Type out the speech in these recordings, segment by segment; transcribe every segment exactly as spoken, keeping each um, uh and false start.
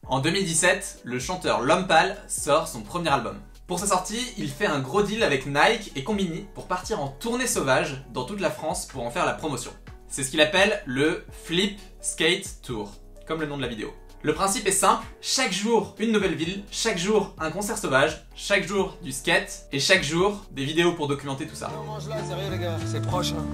En deux mille dix-sept, le chanteur L'Homme Pâle sort son premier album. Pour sa sortie, il fait un gros deal avec Nike et Combini pour partir en tournée sauvage dans toute la France pour en faire la promotion. C'est ce qu'il appelle le Flip Skate Tour, comme le nom de la vidéo. Le principe est simple, chaque jour une nouvelle ville, chaque jour un concert sauvage, chaque jour du skate et chaque jour des vidéos pour documenter tout ça. On mange là, sérieux les gars, c'est proche hein.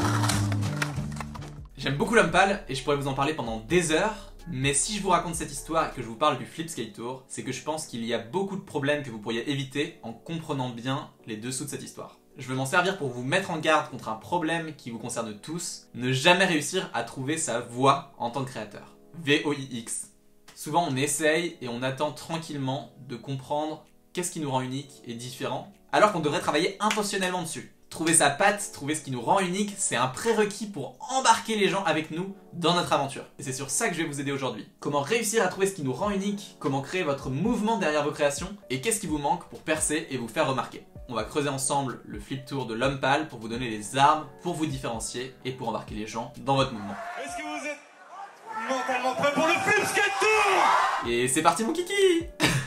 J'aime beaucoup L'Homme Pâle et je pourrais vous en parler pendant des heures, mais si je vous raconte cette histoire et que je vous parle du Flip Skate Tour, c'est que je pense qu'il y a beaucoup de problèmes que vous pourriez éviter en comprenant bien les dessous de cette histoire. Je veux m'en servir pour vous mettre en garde contre un problème qui vous concerne tous, ne jamais réussir à trouver sa voie en tant que créateur. V O I X. Souvent on essaye et on attend tranquillement de comprendre qu'est-ce qui nous rend unique et différent, alors qu'on devrait travailler intentionnellement dessus. Trouver sa patte, trouver ce qui nous rend unique, c'est un prérequis pour embarquer les gens avec nous dans notre aventure. Et c'est sur ça que je vais vous aider aujourd'hui. Comment réussir à trouver ce qui nous rend unique, comment créer votre mouvement derrière vos créations, et qu'est-ce qui vous manque pour percer et vous faire remarquer. On va creuser ensemble le flip tour de L'Homme Pâle pour vous donner les armes, pour vous différencier et pour embarquer les gens dans votre mouvement. Est-ce que vous êtes mentalement prêt pour le Flip Skate Tour? Et c'est parti mon kiki.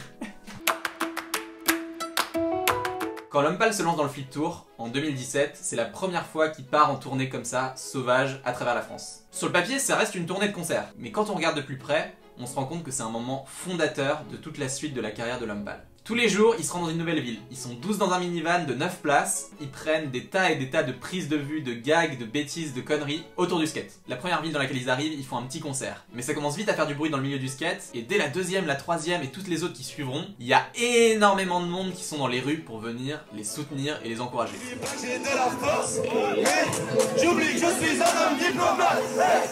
Quand L'Homme Pâle se lance dans le Flip Tour, en deux mille dix-sept, c'est la première fois qu'il part en tournée comme ça, sauvage, à travers la France. Sur le papier, ça reste une tournée de concert, mais quand on regarde de plus près, on se rend compte que c'est un moment fondateur de toute la suite de la carrière de L'Homme Pâle. Tous les jours, ils se rendent dans une nouvelle ville. Ils sont douze dans un minivan de neuf places. Ils prennent des tas et des tas de prises de vue, de gags, de bêtises, de conneries autour du skate. La première ville dans laquelle ils arrivent, ils font un petit concert. Mais ça commence vite à faire du bruit dans le milieu du skate. Et dès la deuxième, la troisième et toutes les autres qui suivront, il y a énormément de monde qui sont dans les rues pour venir les soutenir et les encourager. J'ai de la force, mais j'oublie que je suis un homme diplomate.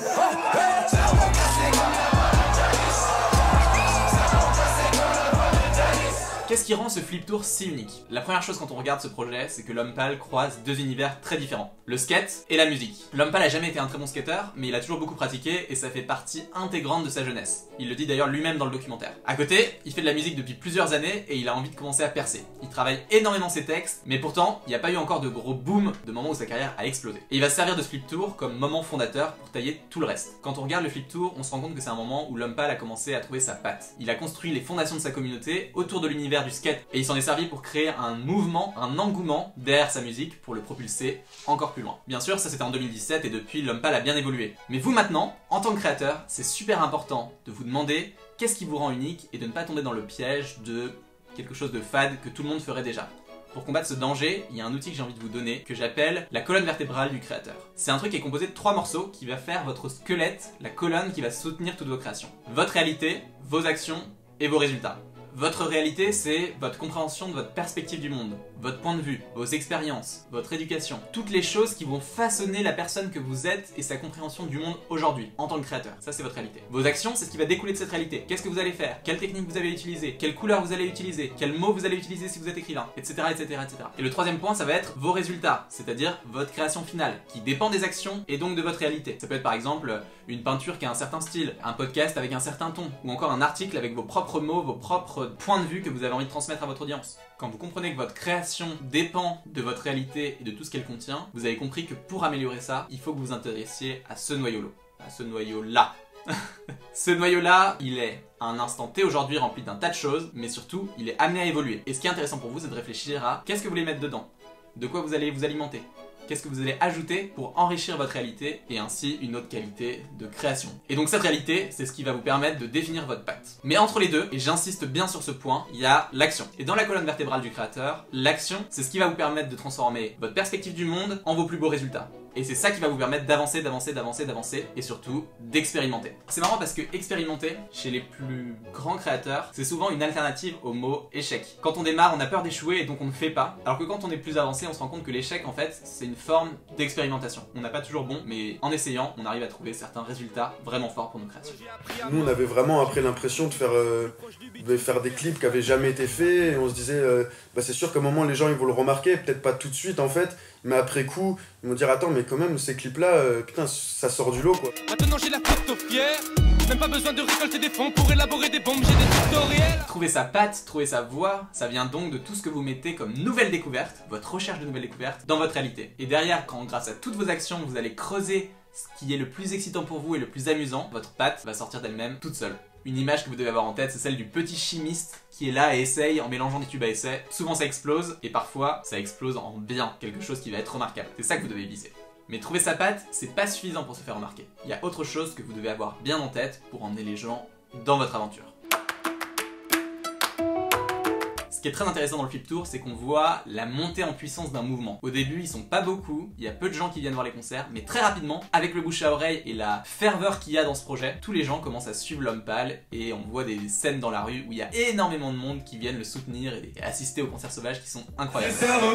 Qu'est-ce qui rend ce Flip Tour si unique? La première chose quand on regarde ce projet, c'est que L'Homme Pâle croise deux univers très différents. Le skate et la musique. L'Homme Pâle a jamais été un très bon skater, mais il a toujours beaucoup pratiqué et ça fait partie intégrante de sa jeunesse. Il le dit d'ailleurs lui-même dans le documentaire. À côté, il fait de la musique depuis plusieurs années et il a envie de commencer à percer. Il travaille énormément ses textes, mais pourtant, il n'y a pas eu encore de gros boom de moment où sa carrière a explosé. Et il va se servir de ce Flip Tour comme moment fondateur pour tailler tout le reste. Quand on regarde le Flip Tour, on se rend compte que c'est un moment où L'Homme Pâle a commencé à trouver sa patte. Il a construit les fondations de sa communauté autour de l'univers du skate et il s'en est servi pour créer un mouvement, un engouement derrière sa musique pour le propulser encore plus loin. Bien sûr, ça c'était en deux mille dix-sept et depuis L'Homme Pâle a bien évolué. Mais vous maintenant, en tant que créateur, c'est super important de vous demander qu'est-ce qui vous rend unique et de ne pas tomber dans le piège de quelque chose de fade que tout le monde ferait déjà. Pour combattre ce danger, il y a un outil que j'ai envie de vous donner que j'appelle la colonne vertébrale du créateur. C'est un truc qui est composé de trois morceaux qui va faire votre squelette, la colonne qui va soutenir toutes vos créations. Votre réalité, vos actions et vos résultats. Votre réalité, c'est votre compréhension de votre perspective du monde, votre point de vue, vos expériences, votre éducation, toutes les choses qui vont façonner la personne que vous êtes et sa compréhension du monde aujourd'hui, en tant que créateur. Ça, c'est votre réalité. Vos actions, c'est ce qui va découler de cette réalité. Qu'est-ce que vous allez faire? Quelle technique vous allez utiliser? Quelle couleur vous allez utiliser? Quels mots vous allez utiliser si vous êtes écrivain? Etc, et cetera, et cetera. Et le troisième point, ça va être vos résultats, c'est-à-dire votre création finale, qui dépend des actions et donc de votre réalité. Ça peut être par exemple une peinture qui a un certain style, un podcast avec un certain ton, ou encore un article avec vos propres mots, vos propres points de vue que vous avez envie de transmettre à votre audience. Quand vous comprenez que votre création dépend de votre réalité et de tout ce qu'elle contient, vous avez compris que pour améliorer ça, il faut que vous vous intéressiez à ce noyau-là. À ce noyau-là. Ce noyau-là, il est à un instant T aujourd'hui rempli d'un tas de choses, mais surtout, il est amené à évoluer. Et ce qui est intéressant pour vous, c'est de réfléchir à qu'est-ce que vous voulez mettre dedans, de quoi vous allez vous alimenter. Qu'est-ce que vous allez ajouter pour enrichir votre réalité et ainsi une autre qualité de création. Et donc cette réalité, c'est ce qui va vous permettre de définir votre patte. Mais entre les deux, et j'insiste bien sur ce point, il y a l'action. Et dans la colonne vertébrale du créateur, l'action, c'est ce qui va vous permettre de transformer votre perspective du monde en vos plus beaux résultats. Et c'est ça qui va vous permettre d'avancer, d'avancer, d'avancer, d'avancer et surtout d'expérimenter. C'est marrant parce que expérimenter, chez les plus grands créateurs, c'est souvent une alternative au mot échec. Quand on démarre, on a peur d'échouer et donc on ne fait pas. Alors que quand on est plus avancé, on se rend compte que l'échec, en fait, c'est une forme d'expérimentation. On n'a pas toujours bon, mais en essayant, on arrive à trouver certains résultats vraiment forts pour nos créations. Nous, on avait vraiment après l'impression de faire, euh, de faire des clips qui n'avaient jamais été faits et on se disait, euh, bah, c'est sûr qu'à un moment, les gens ils vont le remarquer, peut-être pas tout de suite en fait, mais après coup, ils vont dire attends, mais quand même, ces clips-là, euh, putain, ça sort du lot quoi. Maintenant j'ai la carte fière, même pas besoin de récolter des fonds pour élaborer des bombes, j'ai des tutoriels. Trouver sa patte, trouver sa voix, ça vient donc de tout ce que vous mettez comme nouvelle découverte, votre recherche de nouvelles découvertes, dans votre réalité. Et derrière, quand grâce à toutes vos actions, vous allez creuser ce qui est le plus excitant pour vous et le plus amusant, votre patte va sortir d'elle-même toute seule. Une image que vous devez avoir en tête, c'est celle du petit chimiste qui est là et essaye en mélangeant des tubes à essai. Souvent ça explose et parfois ça explose en bien, quelque chose qui va être remarquable. C'est ça que vous devez viser. Mais trouver sa patte, c'est pas suffisant pour se faire remarquer. Il y a autre chose que vous devez avoir bien en tête pour emmener les gens dans votre aventure. Ce qui est très intéressant dans le Flip Tour, c'est qu'on voit la montée en puissance d'un mouvement. Au début, ils sont pas beaucoup, il y a peu de gens qui viennent voir les concerts, mais très rapidement, avec le bouche à oreille et la ferveur qu'il y a dans ce projet, tous les gens commencent à suivre l'Homme Pâle et on voit des scènes dans la rue où il y a énormément de monde qui viennent le soutenir et assister aux concerts sauvages qui sont incroyables.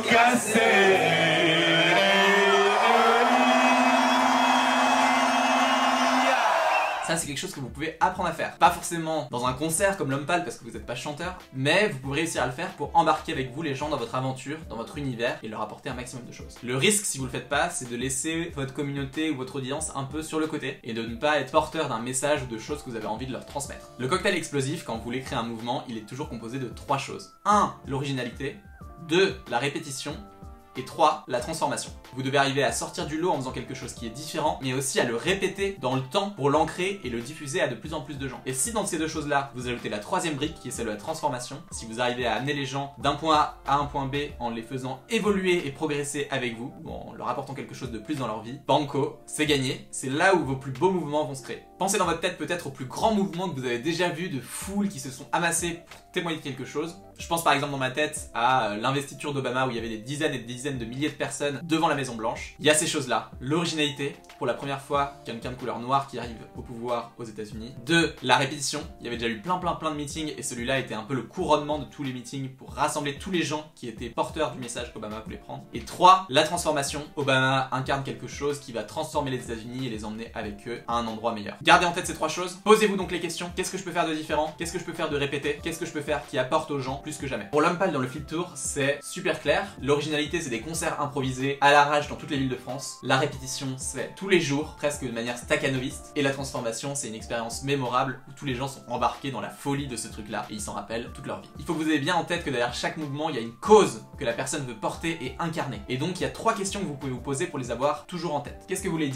Ça, c'est quelque chose que vous pouvez apprendre à faire. Pas forcément dans un concert comme l'Homme Pâle parce que vous n'êtes pas chanteur, mais vous pouvez réussir à le faire pour embarquer avec vous les gens dans votre aventure, dans votre univers et leur apporter un maximum de choses. Le risque, si vous le faites pas, c'est de laisser votre communauté ou votre audience un peu sur le côté et de ne pas être porteur d'un message ou de choses que vous avez envie de leur transmettre. Le cocktail explosif, quand vous voulez créer un mouvement, il est toujours composé de trois choses. un. L'originalité. deux. La répétition. Et trois. La transformation. Vous devez arriver à sortir du lot en faisant quelque chose qui est différent, mais aussi à le répéter dans le temps pour l'ancrer et le diffuser à de plus en plus de gens. Et si dans ces deux choses-là, vous ajoutez la troisième brique qui est celle de la transformation, si vous arrivez à amener les gens d'un point A à un point B en les faisant évoluer et progresser avec vous, ou en leur apportant quelque chose de plus dans leur vie, banco, c'est gagné, c'est là où vos plus beaux mouvements vont se créer. Pensez dans votre tête peut-être aux plus grands mouvements que vous avez déjà vus de foules qui se sont amassées pour témoigner de quelque chose. Je pense par exemple dans ma tête à l'investiture d'Obama où il y avait des dizaines et des dizaines de milliers de personnes devant la Maison Blanche. Il y a ces choses-là. L'originalité, pour la première fois, quelqu'un de couleur noire qui arrive au pouvoir aux États-Unis. deux. La répétition. Il y avait déjà eu plein plein plein de meetings et celui-là était un peu le couronnement de tous les meetings pour rassembler tous les gens qui étaient porteurs du message qu'Obama voulait prendre. Et trois. La transformation. Obama incarne quelque chose qui va transformer les États-Unis et les emmener avec eux à un endroit meilleur. Gardez en tête ces trois choses. Posez-vous donc les questions. Qu'est-ce que je peux faire de différent? Qu'est-ce que je peux faire de répété? Qu'est-ce que je peux faire qui apporte aux gens plus que jamais? Pour l'Homme Pâle dans le Flip Tour, c'est super clair. L'originalité, c'est des concerts improvisés à l'arrache dans toutes les villes de France. La répétition, c'est tous les jours, presque de manière staccanoviste. Et la transformation, c'est une expérience mémorable où tous les gens sont embarqués dans la folie de ce truc-là et ils s'en rappellent toute leur vie. Il faut que vous ayez bien en tête que derrière chaque mouvement, il y a une cause que la personne veut porter et incarner. Et donc, il y a trois questions que vous pouvez vous poser pour les avoir toujours en tête. Qu'est-ce que vous voulez dire ?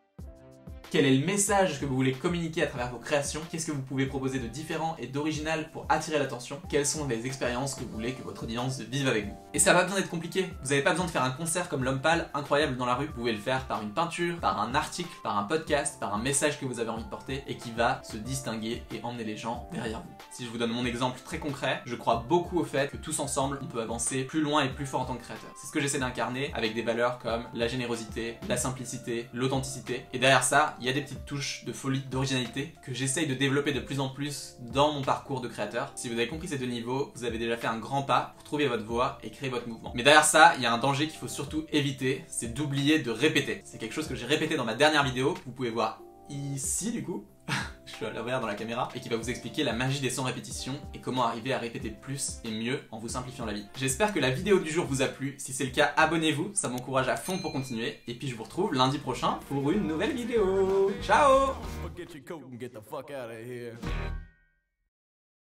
Quel est le message que vous voulez communiquer à travers vos créations? Qu'est-ce que vous pouvez proposer de différent et d'original pour attirer l'attention? Quelles sont les expériences que vous voulez que votre audience vive avec vous? Et ça n'a pas besoin d'être compliqué. Vous n'avez pas besoin de faire un concert comme l'Homme Pâle incroyable dans la rue. Vous pouvez le faire par une peinture, par un article, par un podcast, par un message que vous avez envie de porter et qui va se distinguer et emmener les gens derrière vous. Si je vous donne mon exemple très concret, je crois beaucoup au fait que tous ensemble, on peut avancer plus loin et plus fort en tant que créateur. C'est ce que j'essaie d'incarner avec des valeurs comme la générosité, la simplicité, l'authenticité. Et derrière ça, il y a des petites touches de folie, d'originalité que j'essaye de développer de plus en plus dans mon parcours de créateur. Si vous avez compris ces deux niveaux, vous avez déjà fait un grand pas pour trouver votre voie et créer votre mouvement. Mais derrière ça, il y a un danger qu'il faut surtout éviter, c'est d'oublier de répéter. C'est quelque chose que j'ai répété dans ma dernière vidéo, que vous pouvez voir ici du coup. Je suis à l'envers dans la caméra et qui va vous expliquer la magie des cent répétitions et comment arriver à répéter plus et mieux en vous simplifiant la vie. J'espère que la vidéo du jour vous a plu. Si c'est le cas, abonnez-vous, ça m'encourage à fond pour continuer. Et puis je vous retrouve lundi prochain pour une nouvelle vidéo. Ciao!